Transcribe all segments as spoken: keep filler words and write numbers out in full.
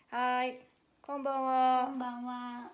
はい、こんばんは。 こんばんは。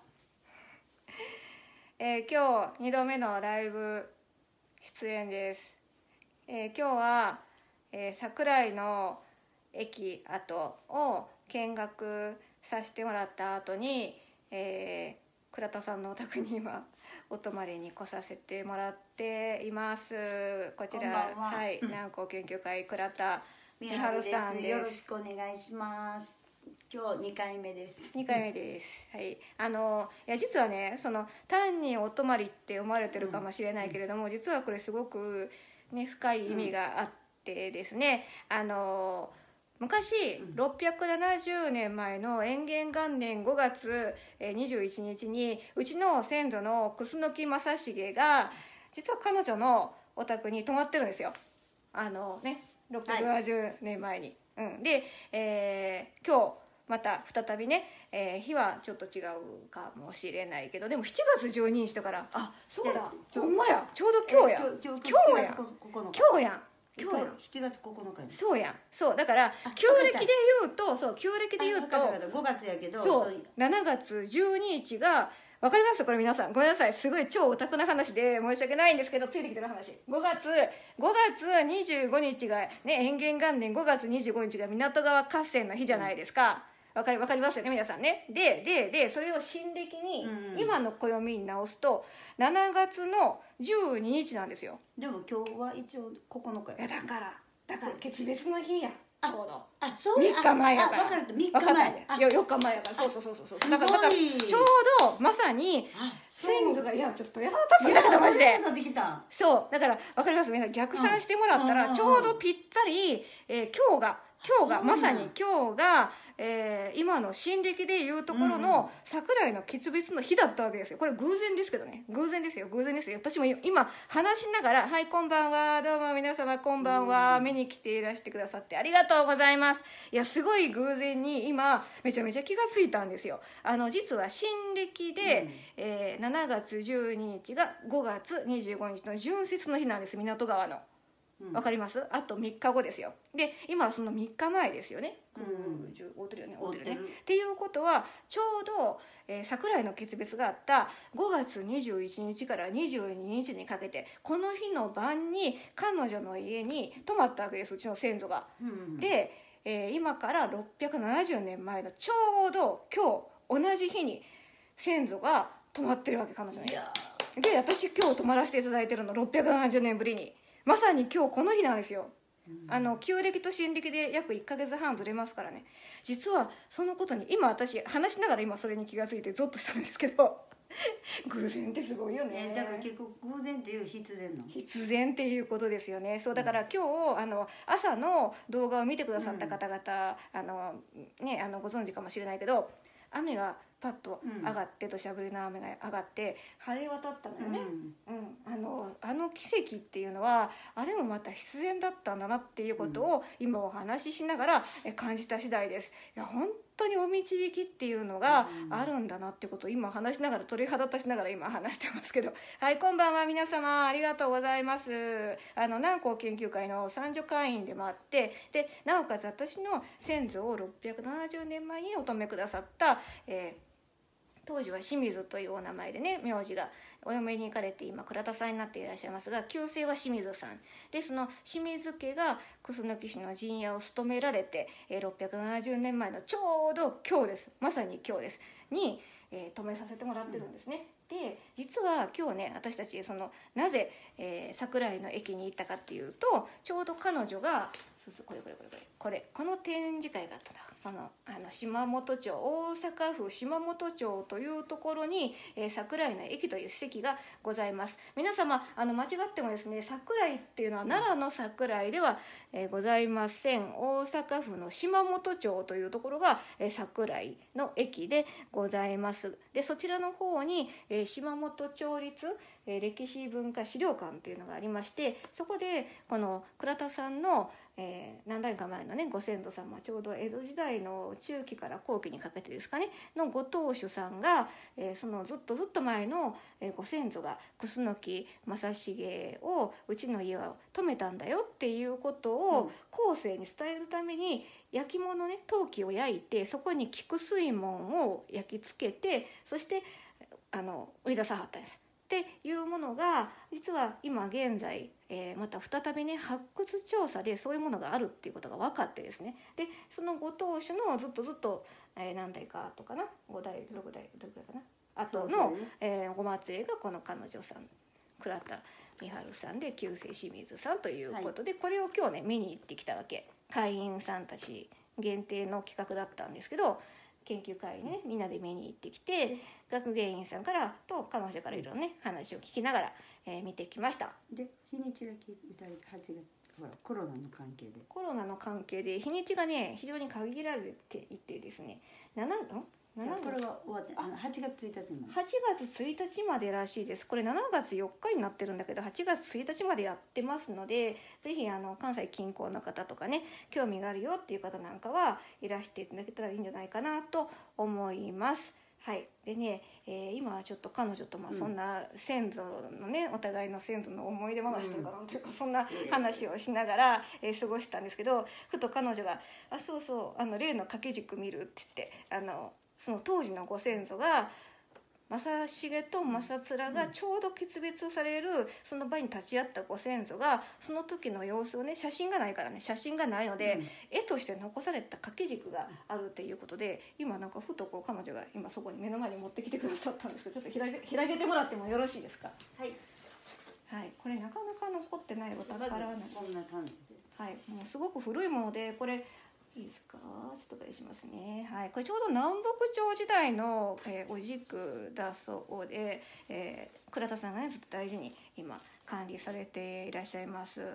えー今日にどめのライブ出演です。えー今日は、えー桜井の駅跡を見学させてもらった後に、えー倉田さんのお宅に今お泊まりに来させてもらっています。こちら、 こんばんははい、南高研究会倉田み美はるです春さんです。 よろしくお願いします。今日にかいめです。 にかいめです、はい、あのいや実はね、その単にお泊まりって思われてるかもしれないけれども、うん、実はこれすごく、ね、深い意味があってですね、うん、あの昔、うん、ろっぴゃくななじゅうねんまえの延元元年ごがつにじゅういちにちにうちの先祖の楠木正成が実は彼女のお宅に泊まってるんですよ。あのね、ろっぴゃくななじゅうねんまえに、はい、うん、で、えー、今日また再びね、えー、日はちょっと違うかもしれないけど、でもしちがつじゅうににちだから、あ、そうだ、ほんまや、ちょうど今日や、今日や、今日やん、今日やん、 しちがつここのかに、 そうやん、そうだから旧暦で言うと、そう旧暦で言うとごがつやけど、 そうしちがつじゅうににちが、わかります？これ皆さんごめんなさい、すごい超オタクな話で申し訳ないんですけど、ついてきてる話、ごがつごがつにじゅうごにちがね、延元元年ごがつにじゅうごにちが港川合戦の日じゃないですか。わかり、わかりますよね皆さんね。でででそれを新暦に、うん、今の暦に直すとしちがつのじゅうににちなんですよ。 でも今日は一応ここのかや。 いやだからだから決別の日やん。ちょうどあ、そうみっかまえやから。 分かる、みっかまえ。 いやよっかまえやから。そうそうそうそう。だからだからちょうどまさに先祖が、いやちょっとやら立つんだけどマジで。そうだからわかります皆さん、逆算してもらったらちょうどぴったり、えー、今日が今日がまさに今日が、えー、今の新暦でいうところの桜井の決別の日だったわけですよ。これ偶然ですけどね、偶然ですよ、偶然ですよ。私も今話しながら「はいこんばんは、どうも皆様こんばんは、見に来ていらしてくださってありがとうございます」。いやすごい偶然に今めちゃめちゃ気がついたんですよ。あの実は新暦で、うんえー、しちがつじゅうににちがごがつにじゅうごにちの春節の日なんです、港川の。わかります？あとみっかごですよ。で今はそのみっかまえですよね。うん合ってるよね、合ってるね。っていうことはちょうど、えー、桜井の決別があったごがつにじゅういちにちからにじゅうににちにかけて、この日の晩に彼女の家に泊まったわけです、うちの先祖が。うんうん、で、えー、今からろっぴゃくななじゅうねんまえのちょうど今日同じ日に先祖が泊まってるわけ、彼女の家で。私今日泊まらせていただいてるのろっぴゃくななじゅうねんぶりに。まさに今日この日なんですよ。あの旧暦と新暦で約いっかげつはんずれますからね。実はそのことに今私話しながら今それに気がついてゾッとしたんですけど偶然ってすごいよね。 だから結構偶然っていう必然なの？ 必然っていうことですよね。そうだから今日あの朝の動画を見てくださった方々、うん、あのねあのご存知かもしれないけど、雨がパッと上がって土砂降りの雨が上がって晴れ渡ったのよね、うんうん、あのあの奇跡っていうのはあれもまた必然だったんだなっていうことを今お話ししながら感じた次第です。いや本当にお導きっていうのがあるんだなってことを今話しながら鳥肌立ちながら今話してますけど、はいこんばんは皆様ありがとうございます。あの南高研究会の参助会員でもあって、でなおかつ私の先祖をろっぴゃくななじゅうねんまえにお泊めくださった、えー当時は清水というお名前でね名字がお嫁に行かれて今倉田さんになっていらっしゃいますが、旧姓は清水さんで、その清水家が楠木市の陣屋を務められて、えー、ろっぴゃくななじゅうねんまえのちょうど今日です、まさに今日ですに、えー、泊めさせてもらってるんですね、うん、で実は今日ね私たちそのなぜ、えー、桜井の駅に行ったかっていうと、ちょうど彼女がそうそうこれこれこれこれこれこの展示会があったな、このあの島本町、大阪府島本町というところに、えー、桜井の駅という史跡がございます。皆様あの間違ってもですね、桜井っていうのは奈良の桜井では、えー、ございません。大阪府の島本町というところが、えー、桜井の駅でございます。でそちらの方に、えー、島本町立、えー、歴史文化資料館っていうのがありまして、そこでこの倉田さんのえー、何代か前のねご先祖様、ちょうど江戸時代の中期から後期にかけてですかねのご当主さんが、えー、そのずっとずっと前の、えー、ご先祖が楠木正成をうちの家は止めたんだよっていうことを後世に伝えるために、焼き物ね陶器を焼いてそこに菊水紋を焼き付けて、そしてあの売り出さはったんですっていうものが、実は今現在、えー、また再びね発掘調査でそういうものがあるっていうことが分かってですね、でそのご当主のずっとずっと、えー、何代か後かなご代ろく代どれくらいかな後の、ねえー、ご末裔がこの彼女さん倉田美春さんで旧姓清水さんということで、はい、これを今日ね見に行ってきたわけ。会員さんたち限定の企画だったんですけど、研究会にねみんなで見に行ってきて、学芸員さんからと彼女からいろいろね話を聞きながら、えー、見てきました。 で日にちが聞いてはちがつ、ほらコロナの関係でコロナの関係で日にちがね非常に限られていてですね、ななのこれが終わってあのはちがつついたちまではちがつついたちまでらしいです。これしちがつよっかになってるんだけどはちがつついたちまでやってますので、ぜひあの関西近郊の方とかね興味があるよっていう方なんかはいらしていただけたらいいんじゃないかなと思います。はい、でね、えー、今はちょっと彼女とまあそんな先祖のね、うん、お互いの先祖の思い出話というかなんていうか、そんな話をしながら、えー、過ごしたんですけど、ふと彼女が「あそうそうあの例の掛け軸見る」って言って、あのその当時のご先祖が正成と正面がちょうど決別されるその場に立ち会ったご先祖がその時の様子をね、写真がないからね写真がないので、うん、絵として残された掛け軸があるっていうことで、今なんかふとこう彼女が今そこに目の前に持ってきてくださったんですけど、ちょっと開け、開けてもらってもよろしいですか。 はい、 はい、これなかなか残ってないお宝なんです。 こんな感じで、 はい、もうすごく古いもので、これいいですか、ちょっとお願いしますね。はい、これちょうど南北朝時代の、えー、お軸だそうで、えー、倉田さんがねずっと大事に今管理されていらっしゃいます。はい、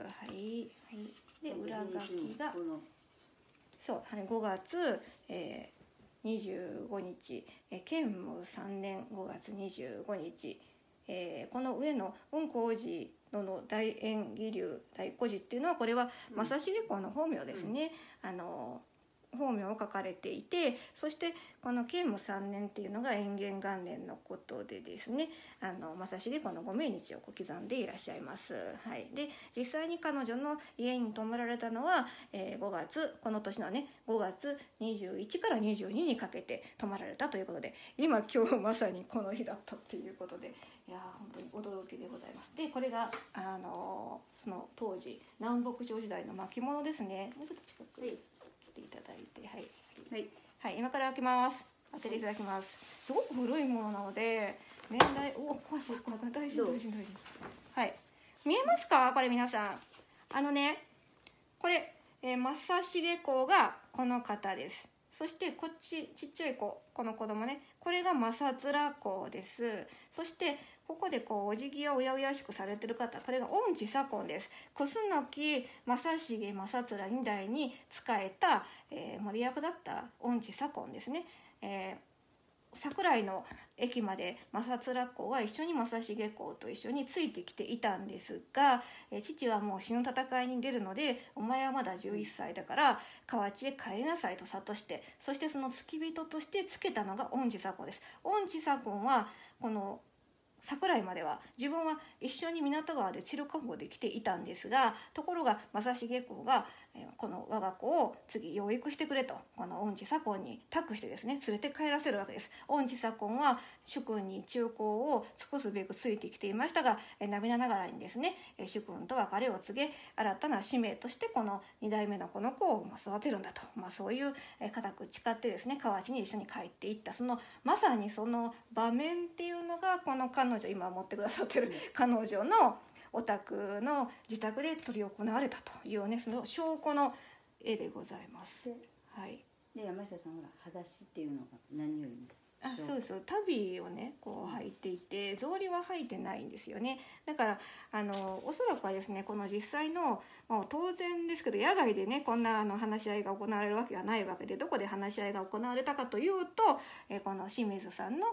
はい、で裏書きがそう、はい、ごがつ、えー、にじゅうごにち、えー、建武さんねんごがつにじゅうごにち、えー、この上の雲光寺のの大円義龍大古寺っていうのは、これは正成公の本名ですね、うん、あの本名を書かれていて、そしてこの建武さんねんっていうのが延元元年のことでですね、あの正成公のご命日をこう刻んでいらっしゃいます。はい、で実際に彼女の家に泊まられたのは、えー、ごがつこの年のねごがつにじゅういちからにじゅうににかけて泊まられたということで、今今日まさにこの日だったっていうことで、いや本当に驚きでございます。でこれがあのその当時南北朝時代の巻物ですね。もうちょっと近くに来ていただいて、はいはい、はい、今から開けます。開けていただきます。すごく古いものなので年代、お怖い怖い怖い、大丈夫大丈夫大丈夫。はい、見えますかこれ皆さん。あのねこれ、えー、正成公がこの方です。そしてこっちちっちゃい子、この子供ね、これが正面公です。そしてここでこうお辞儀をうやうやしくされてる方、これが御地左近です。楠木正成正面に代に仕えた、えー、森役だった御地左近ですね。えー桜井の駅まで正面公は一緒に正成公と一緒についてきていたんですが、え父はもう死ぬ戦いに出るのでお前はまだじゅういっさいだから河内へ帰りなさいと諭して、そしてその付き人としてつけたのが御地左近です。御地左近はこの桜井までは自分は一緒に湊川で散る覚悟で来ていたんですが、ところが正成公がこの我が子を次養育してくれとこの御地左近に託してですね連れて帰らせるわけです。御地左近は主君に忠孝を尽くすべくついてきていましたが、涙ながらにですね主君と別れを告げ、新たな使命としてこのに代目のこの子を育てるんだと、まあ、そういう固く誓ってですね河内に一緒に帰っていった、そのまさにその場面っていうのがこの彼女今持ってくださってる彼女のお宅の自宅で執り行われたというね、その証拠の絵でございます。はい。 で山下さんほら裸足っていうのが何よりも。 あ、そうです。足袋をねこう履いていて、草履は履いてないんですよね。だからあのおそらくはですねこの実際のもう当然ですけど野外でねこんなあの話し合いが行われるわけがないわけで、どこで話し合いが行われたかというと、えこの清水さんの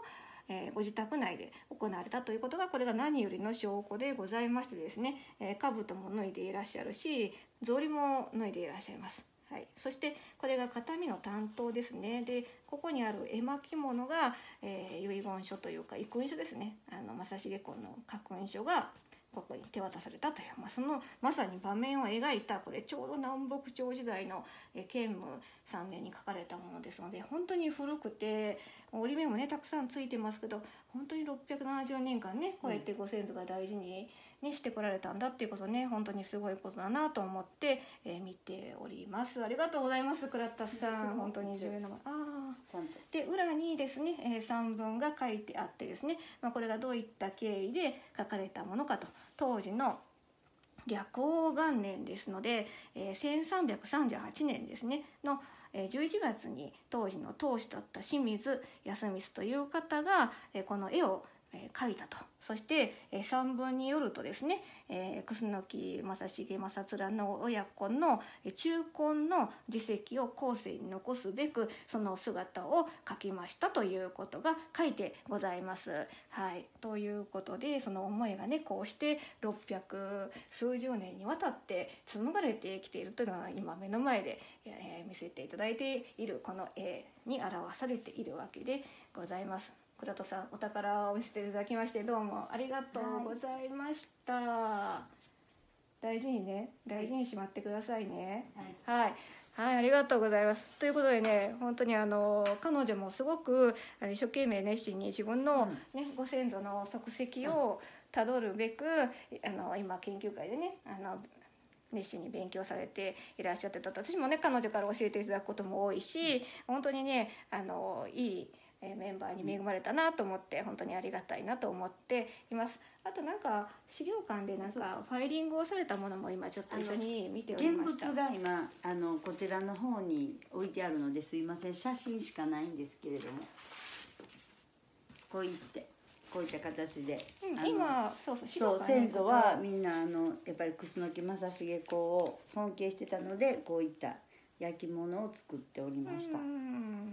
えー、ご自宅内で行われたということが、これが何よりの証拠でございましてですね、えー、兜も脱いでいらっしゃるし、草履も脱いでいらっしゃいます。はい、そしてこれが形見の担当ですね。でここにある絵巻物が、えー、遺言書というか遺訓書ですね。あの正成公の家訓書がここに手渡されたという、まあ、そのまさに場面を描いた、これちょうど南北朝時代の、えー、建武さんねんに書かれたものですので、本当に古くて折り目もねたくさんついてますけど、本当にろっぴゃくななじゅうねんかんねこうやってご先祖が大事にね、してこられたんだっていうことね、本当にすごいことだなと思って、えー、見ております。ありがとうございます、倉田さん。本当に重要な。あで裏にですね、えー、散文が書いてあってですね、まあ、これがどういった経緯で書かれたものかと。当時の略王元年ですので、えー、せんさんびゃくさんじゅうはちねんですねのじゅういちがつに当時の当主だった清水康光という方がこの絵を描いたと。そして散文によるとですね、えー、楠木正成正面の親子の中婚の事績を後世に残すべくその姿を描きましたということが書いてございます。はい、ということでその思いがねこうしてろっぴゃく数十年にわたって紡がれてきているというのは今目の前で、えー、見せていただいているこの絵に表されているわけでございます。倉戸さん、お宝を見せていただきましてどうもありがとうございました。はい、大事にね大事にしまってくださいね。はい、はいはい、ありがとうございます。ということでね、本当にあの彼女もすごく一生懸命熱心に自分の、ね、ご先祖の足跡をたどるべく、あの今研究会でねあの熱心に勉強されていらっしゃってたと。私もね彼女から教えていただくことも多いし、本当にねあのいいメンバーに恵まれたなと思って本当にありがたいなと思っています。あとなんか資料館でなんかファイリングをされたものも今ちょっと一緒に見ておりました。 現物が今あのこちらの方に置いてあるのですいません、写真しかないんですけれども、こういってこういった形で、 うん、今そうそう資料館、そう先祖はみんなあのやっぱり楠木正成公を尊敬してたのでこういった焼き物を作っておりました。 うん、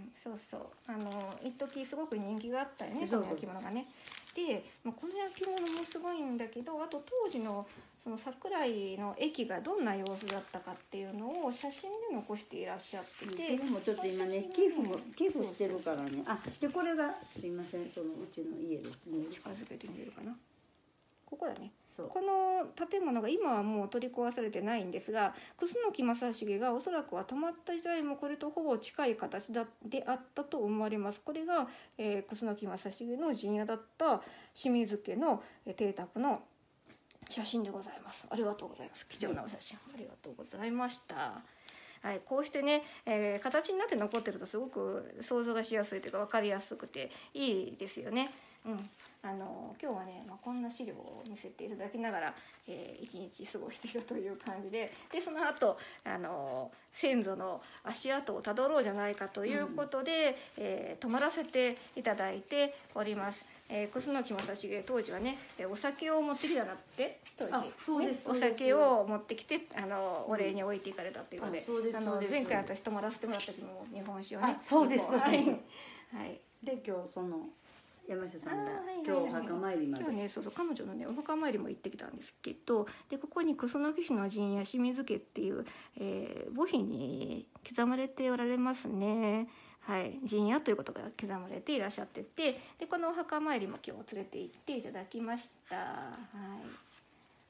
そうそう、あの一時すごく人気があったよね、この焼き物がね。でもうこの焼き物もすごいんだけど、あと当時のその桜井の駅がどんな様子だったかっていうのを写真で残していらっしゃってて、 でもちょっと今ね寄付も寄付してるからね。あでこれがすいません、そのうちの家ですね。 近づけてみれるかな。ここだね。この建物が今はもう取り壊されてないんですが、楠木正成がおそらくは泊まった時代もこれとほぼ近い形だであったと思われます。これが、えー、楠木正成の陣屋だった清水家の邸宅の写真でございます。ありがとうございます。貴重なお写真、ありがとうございました。はい、こうしてね、えー、形になって残ってるとすごく想像がしやすいというか分かりやすくていいですよね。うん、あの今日はね、まあ、こんな資料を見せていただきながら、えー、一日過ごしていたという感じで、でその後あの先祖の足跡をたどろうじゃないかということで、うん、えー、泊まらせていただいております。えー、楠木正成当時はねお酒を持ってきたなって当時、ね、お酒を持ってきてあのお礼に置いていかれたっていうので、うん、あの前回私泊まらせてもらった時も日本酒をね、 そうです、 はい、はい、 で今日その山下さんが今日お墓参りまで、 今日ねそうそう彼女のねお墓参りも行ってきたんですけど、でここに楠木市の陣屋清水家っていう、えー、墓碑に刻まれておられますね。はい、陣屋ということが刻まれていらっしゃってて、でこのお墓参りも今日連れて行っていただきました。はい、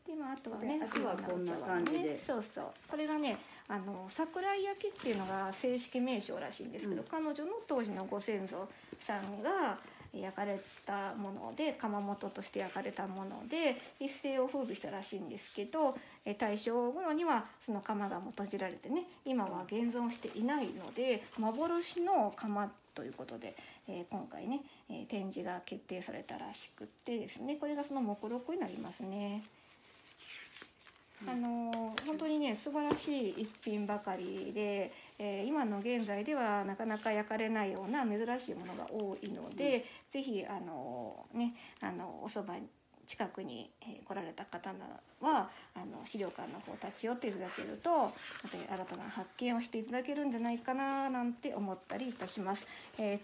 でまあ、あとはね、 あとはこんな感じで、 ね、そうそう、これがねあの桜井焼きっていうのが正式名称らしいんですけど、うん、彼女の当時のご先祖さんが焼かれたもので、窯元として焼かれたもので一世を風靡したらしいんですけど、大正頃にはその窯がも閉じられてね、今は現存していないので幻の窯ということで、えー、今回ね、えー、展示が決定されたらしくってですね、これがその目録になりますね。あのー、本当にね素晴らしい一品ばかりで、えー、今の現在ではなかなか焼かれないような珍しいものが多いので、うん、ぜひあのー、ねあのおそば近くに、えー、来られた方はあの資料館の方立ち寄っていただけるとまた新たな発見をしていただけるんじゃないかななんて思ったりいたします。えー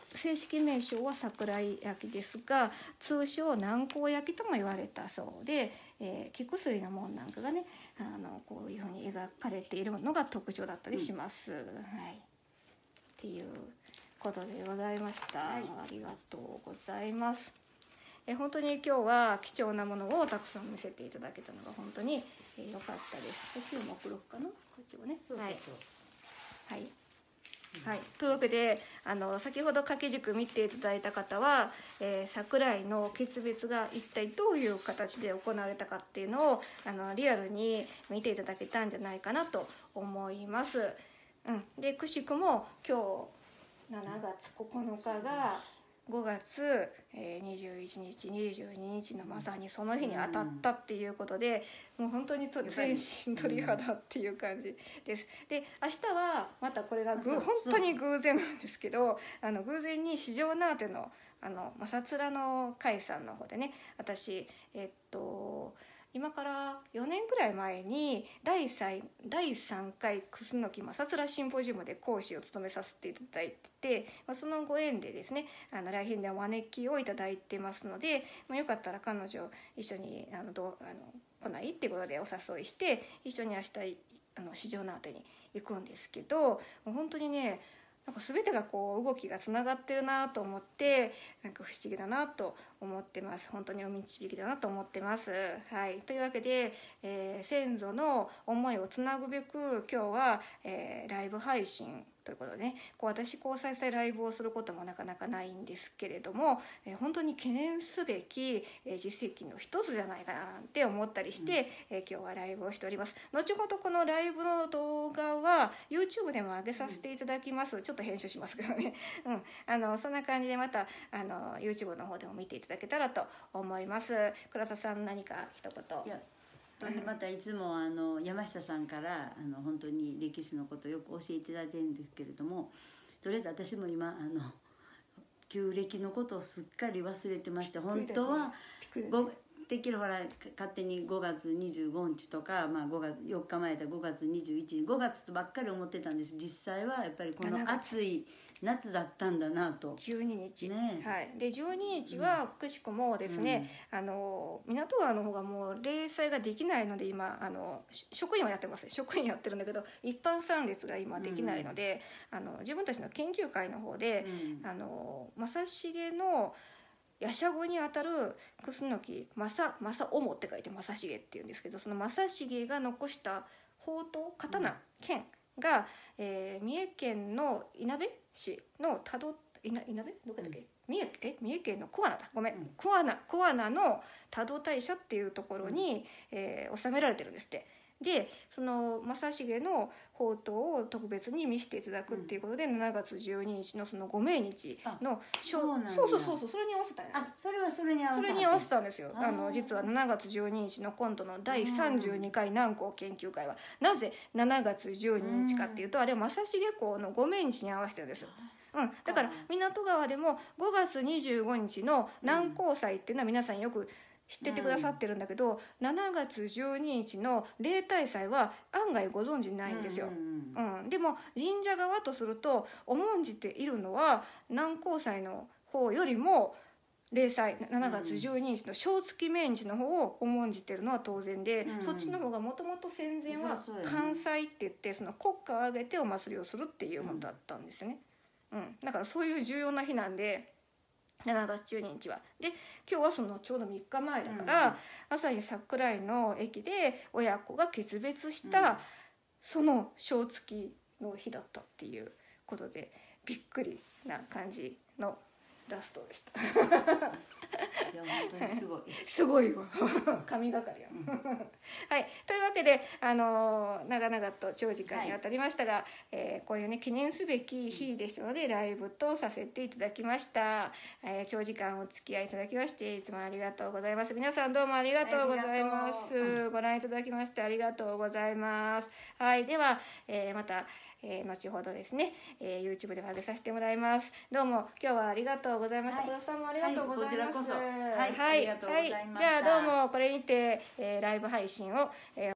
正式名称は桜井焼きですが、通称南高焼きとも言われたそうで、えー、木薬の門なんかがね、あのこういうふうに描かれているのが特徴だったりします。うん、はい、っていうことでございました。はい、ありがとうございます。え本当に今日は貴重なものをたくさん見せていただけたのが本当に良、えー、かったです。きゅうもくろくかな、こっちもね。 そうそうそう、 はい、はいはい、というわけであの先ほど掛け軸見ていただいた方は、えー、桜井の決別が一体どういう形で行われたかっていうのをあのリアルに見ていただけたんじゃないかなと思います。うん、でくしくも今日しちがつここのかがごがつにじゅういちにちにじゅうににちのまさにその日に当たったっていうことで、もう本当にと全身鳥肌っていう感じです。で明日はまたこれがぐ本当に偶然なんですけど、あの偶然に四条縄手のあの正面の会さんの方でね、私えっと今からよねんくらい前にだいさんかい楠木正面シンポジウムで講師を務めさせていただいてて、まあ、そのご縁でですね、あの来賓でお招きをいただいてますので、まあ、よかったら彼女一緒にあのどうあの来ないっていうことでお誘いして一緒に明日あの四条縄手に行くんですけど、もう本当にね、なんか全てがこう動きがつながってるなと思って、なんか不思議だなと思ってます。本当にお導きだなと思ってます。はい、というわけで、えー、先祖の思いをつなぐべく今日は、えー、ライブ配信ということでね、こう私交際祭ライブをすることもなかなかないんですけれども、えー、本当に懸念すべき、えー、実績の一つじゃないかなって思ったりして、うん、えー、今日はライブをしております。後ほどこのライブの動画は YouTube でも上げさせていただきます。うん、ちょっと編集しますけどね、うん、あのそんな感じでまたあの YouTube の方でも見ていただけたらと思います。倉田さん、何か一言。 いやまたいつもあの山下さんからあの本当に歴史のことをよく教えていただいてるんですけれども、とりあえず私も今あの旧暦のことをすっかり忘れてまして、本当はできるほら勝手にごがつにじゅうごにちとか、まあ、ごがつよっかまえだごがつにじゅういちにちごがつとばっかり思ってたんです。実際はやっぱりこの暑い夏だったんだなと。 じゅうににち、 ね、 はい、でじゅうににちはくしくもですね、うん、あの港川の方がもう例祭ができないので、今あの職員はやってます。職員やってるんだけど一般参列が今できないので、うん、あの自分たちの研究会の方で、うん、あの正成の夜叉語にあたる楠木正正主って書いて正成っていうんですけど、その正成が残した宝刀刀剣が、えー、三重県のいなべ市の多度いな、いなべどこだっけ、うん、三重え三重県の桑名だごめん、うん、桑名桑名の多度大社っていうところに、うん、えー、収められてるんですって。でその正成の宝刀を特別に見せていただくっていうことで、うん、しちがつじゅうににちのそのご命日のそうそうそうそうそうそれに合わせたんや、 あそれはそれに合わせたそれに合わせたんですよ。あの実はしちがつじゅうににちの今度のだいさんじゅうにかい南高研究会はなぜしちがつじゅうににちかっていうと、あれは正成公のご命日に合わせてるんです。うん、だから港川でもごがつにじゅうごにちの南高祭っていうのは皆さんよく知っててくださってるんだけど、うん、しちがつじゅうににちの例大祭は案外ご存じないんですよ、うんうんうん、でも神社側とすると重んじているのは南高祭の方よりも例祭しちがつじゅうににちの正月命日の方を重んじてるのは当然で、うん、そっちの方がもともと戦前は関西って言ってその国家を挙げてお祭りをするっていうものだったんですよね、うんうん、だからそういう重要な日なんでしちがつじゅうににちはで今日はそのちょうどみっかまえだから、うん、朝日桜井の駅で親子が決別した、うん、その正月の日だったっていうことでびっくりな感じのラストでしたいや本当にすごいすごいわ神がかりや、うん、はいというわけであのー、長々と長時間にあたりましたが、はい、えー、こういうね記念すべき日でしたのでライブとさせていただきました、えー、長時間お付き合いいただきましていつもありがとうございます。皆さんどうもありがとうございます、うん、ご覧いただきましてありがとうございます。はいでは、えー、またえー、後ほどですね、えー、YouTube でも上げさせてもらいます。どうも今日はありがとうございました。黒田さんもありがとうございます。 はい、こちらこそ。はい、 はい、 ありがとうございました。 はい、じゃあどうもこれにて、えー、ライブ配信を、えー